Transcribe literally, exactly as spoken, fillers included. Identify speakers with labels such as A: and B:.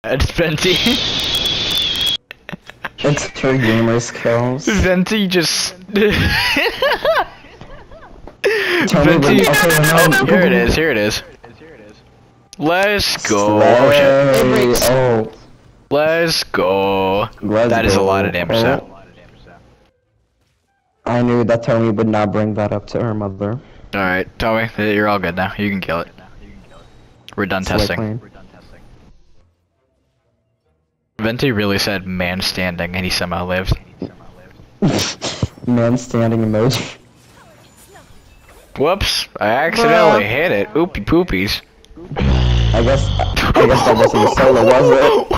A: It's Venti.
B: It's her gamer skills.
A: Venti just.
B: Tell me
A: Venti.
B: when- okay, no,
A: Oh,
B: go,
A: here
B: go,
A: it
B: go.
A: is. Here it is. Let's go. Oh shit.
B: Slay. Oh,
A: Let's go.
B: let's
A: That is a
B: go.
A: lot of damage.
B: Oh.
A: So.
B: I knew that Tony would not bring that up to her mother.
A: All right, Tommy, you're all good now. You can kill it. We're done
B: Slay
A: testing.
B: queen.
A: Venti really said man standing, and he somehow lived.
B: Man standing emoji.
A: Whoops! I accidentally hit it. Oopie poopies.
B: I guess I guess that wasn't a solo, was it?